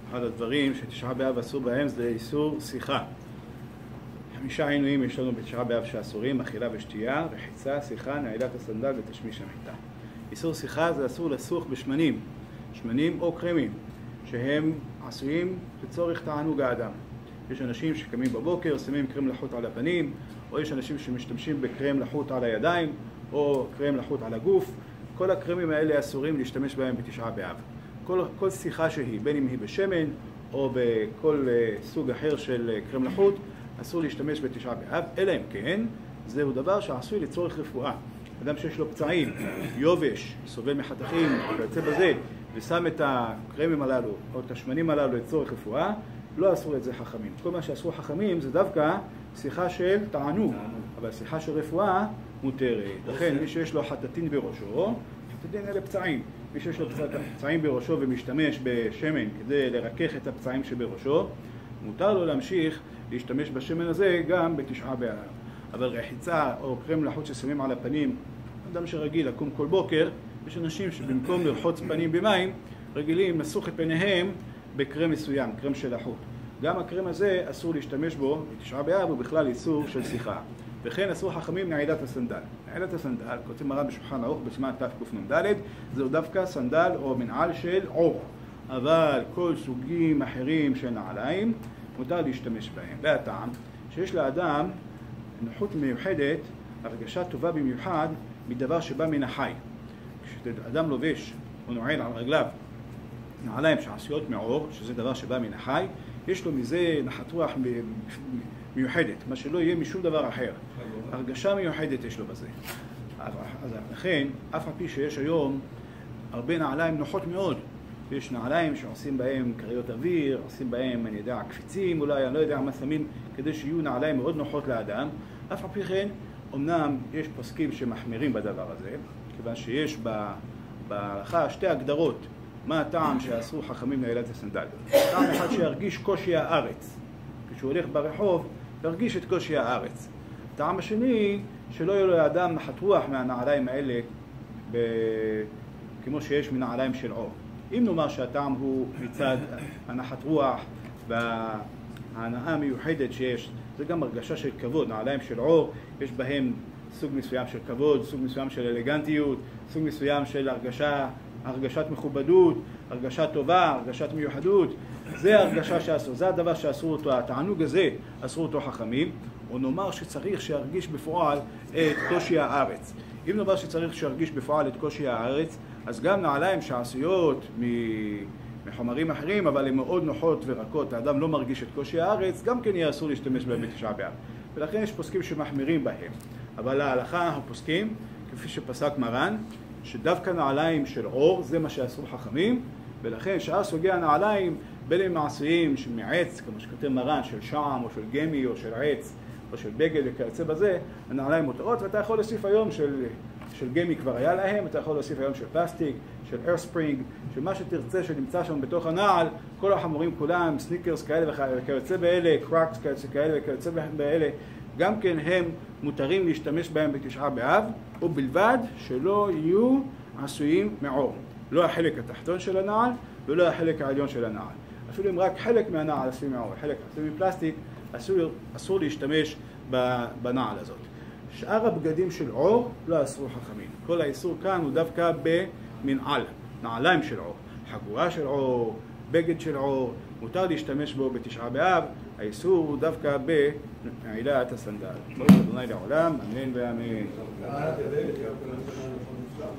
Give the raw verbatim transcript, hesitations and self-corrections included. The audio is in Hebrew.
אחד הדברים שתשעה באב אסור בהם זה איסור שיחה. חמישה עינויים יש לנו בתשעה באב שאסורים: אכילה ושתייה, רחיצה, שיחה, נעילת הסנדל ותשמיש המיטה. איסור שיחה זה אסור לסוך בשמנים, שמנים או קרמים, שהם עשויים לצורך תענוג האדם. יש אנשים שקמים בבוקר, שמים קרם לחוט על הפנים, או יש אנשים שמשתמשים בקרם לחוט על הידיים, או קרם לחוט על הגוף. כל הקרמים האלה אסורים להשתמש בהם בתשעה באב. כל, כל שיחה שהיא, בין אם היא בשמן או בכל uh, סוג אחר של uh, קרם לחוט, אסור להשתמש בתשעה באב, אלא אם כן, זהו דבר שעשוי לצורך רפואה. אדם שיש לו פצעים, יובש, סובל מחתכים, ויוצא בזה, ושם את הקרמים הללו או את השמנים הללו לצורך רפואה, לא אסור את זה חכמים. כל מה שאסור חכמים זה דווקא שיחה של תענוג, אבל שיחה של רפואה מותרת. לכן מי שיש לו חטטין בראשו, חטטין אלה פצעים, מי שיש לו פצעים בראשו ומשתמש בשמן כדי לרכך את הפצעים שבראשו, מותר לו להמשיך להשתמש בשמן הזה גם בתשעה באב. אבל רחיצה או קרם לחוט ששמים על הפנים, אדם שרגיל לקום כל בוקר, יש אנשים שבמקום לרחוץ פנים במים, רגילים לסוך את פניהם בקרם מסוים, קרם של החוט. גם הקרם הזה אסור להשתמש בו בתשעה באב, הוא בכלל איסור של שיחה. וכן אסור חכמים נעילת הסנדל. נעילת הסנדל, כותב מרן בשולחן ערוך בסימן תקנ"ד, זהו דווקא סנדל או מנעל של עור. אבל כל סוגים אחרים של נעליים מותר להשתמש בהם. והטעם שיש לאדם נוחות מיוחדת, הרגשה טובה במיוחד מדבר שבא מן החי. כשאדם לובש או נועל על רגליו נעליים שעשויות מעור, שזה דבר שבא מן החי, יש לו מזה נחת רוח מיוחדת, מה שלא יהיה משום דבר אחר. הרגשה מיוחדת יש לו בזה. אז לכן, אף על פי שיש היום הרבה נעליים נוחות מאוד, יש נעליים שעושים בהם קריות אוויר, עושים בהם, אני יודע, קפיצים אולי, אני לא יודע מה שמים, כדי שיהיו נעליים מאוד נוחות לאדם. אף על פי כן, אמנם יש פוסקים שמחמירים בדבר הזה, כיוון שיש בהלכה שתי הגדרות מה הטעם שאסור חכמים נעילת הסנדל. טעם אחד שירגיש קושי הארץ, כשהוא הולך ברחוב, ירגיש את קושי הארץ. טעם השני, שלא יהיה לו לאדם נחת רוח מהנעליים האלה, ב... כמו שיש מנעליים של עור. אם נאמר שהטעם הוא מצד הנחת רוח וההנאה המיוחדת שיש, זה גם הרגשה של כבוד. נעליים של עור, יש בהם סוג מסוים של כבוד, סוג מסוים של אלגנטיות, סוג מסוים של הרגשה, הרגשת מכובדות, הרגשה טובה, הרגשת מיוחדות. זה הרגשה שאסור, זה הדבר שאסור אותו, התענוג הזה אסור אותו חכמים. או נאמר שצריך שירגיש בפועל את קושי הארץ. אם נאמר שצריך שירגיש בפועל את קושי הארץ, אז גם נעליים שעשויות מחומרים אחרים, אבל הן מאוד נוחות ורקות, האדם לא מרגיש את קושי הארץ, גם כן יהיה אסור להשתמש בהם בתשעה באב. ולכן יש פוסקים שמחמירים בהם. אבל להלכה אנחנו פוסקים, כפי שפסק מרן, שדווקא נעליים של עור זה מה שאסור חכמים, ולכן שאר סוגי הנעליים, בין הם מעשיים מעץ, כמו שכותב מרן, של שעם או של גמי או של עץ או של בגד וכיוצא בזה, הנעליים מותרות, ואתה יכול להוסיף היום של, של גמי כבר היה להם, אתה יכול להוסיף היום של פלסטיק, של איירספרינג, של מה שתרצה שנמצא שם בתוך הנעל, כל החמורים כולם, סניקרס כאלה וכיוצא באלה, קראקס כאלה וכיוצא באלה, גם כן הם מותרים להשתמש בהם בתשעה באב, ובלבד שלא יהיו עשויים מעור. לא החלק התחתון של הנעל ולא החלק העליון של הנעל. אפילו אם רק חלק מהנעל עשוי מעור, חלק עשוי מפלסטיק, אסור, אסור להשתמש בנעל הזאת. שאר הבגדים של עור לא אסור חכמים. כל האיסור כאן הוא דווקא במנעל, נעליים של עור, חגורה של עור, בגד של עור, מותר להשתמש בו בתשעה באב. האיסור הוא דווקא בנעילת הסנדל. ברוך ה' לעולם, אמן ואמן.